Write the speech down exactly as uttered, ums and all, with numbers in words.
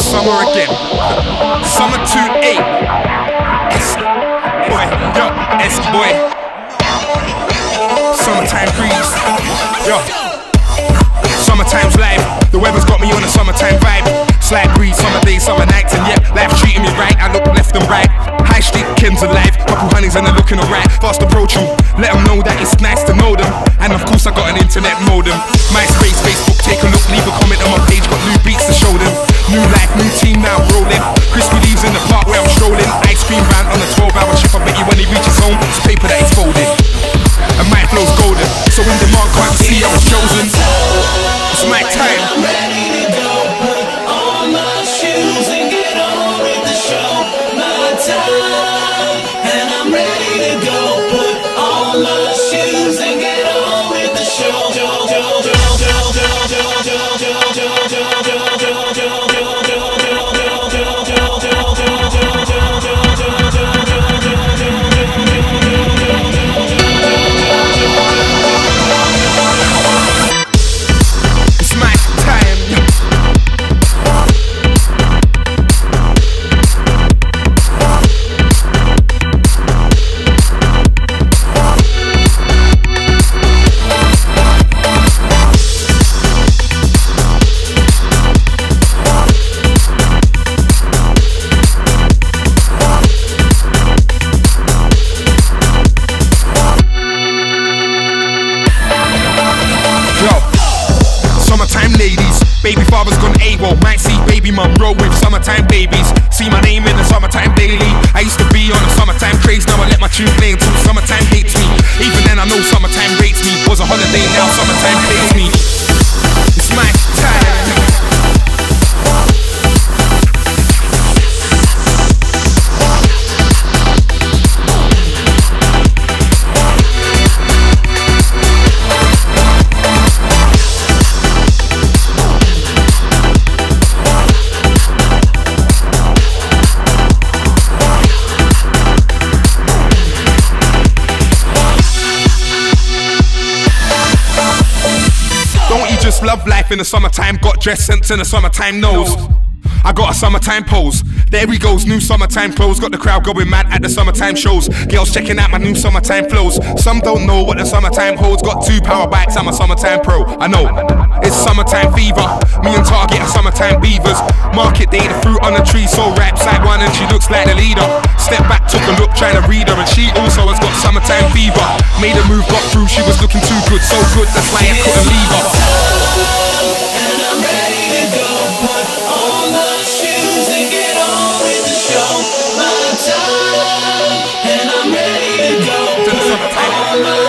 summer again. Summer two eight. S boy, yo, S boy. Summertime breeze, yo. Summertime's live. The weather's got me on a summertime vibe. Slight breeze, summer days, summer nights, and yeah, life treating me right. I look left and right. High street Ken's alive. Couple honeys and they're looking alright. Fast approach them, let them know that it's nice to know them. And of course I got an internet modem. MySpace, Facebook, take a look, leave a comment on my page. Got new beats to show them. New life, new team now rolling. Crispy leaves in the park where I'm strolling. Ice cream van on a twelve hour shift. I bet you when he reaches home, it's paper that he's folding. And my flow's golden, so in demand can't see I was chosen. It's my time. I'm ready to go, put on my shoes and get on with the show. My time, and I'm ready to go, put on my shoes and get on with the show. Baby father's gone AWOL. Might see baby mum roll with summertime babies. See my name in the summertime daily. I used to be on a summertime craze. Now I let my tune play until summertime hates me. Even then I know summertime rates me. Was a holiday, now summertime pays me. It's my time. Just love life in the summertime. Got dress sense in the summertime nose. I got a summertime pose. There he goes, new summertime clothes. Got the crowd going mad at the summertime shows. Girls checking out my new summertime flows. Some don't know what the summertime holds. Got two power bikes, I'm a summertime pro. I know, it's summertime fever. Me and Target are summertime beavers. Market day, the fruit on the tree so ripe. Side one and she looks like the leader. Step back, took a look, trying to read her. And she also has got summertime fever. Made a move, got through, she was looking too good. So good, that's why I couldn't leave her. And I'm ready to go, put on my shoes and get on with the show. My time, and I'm ready to go, put on my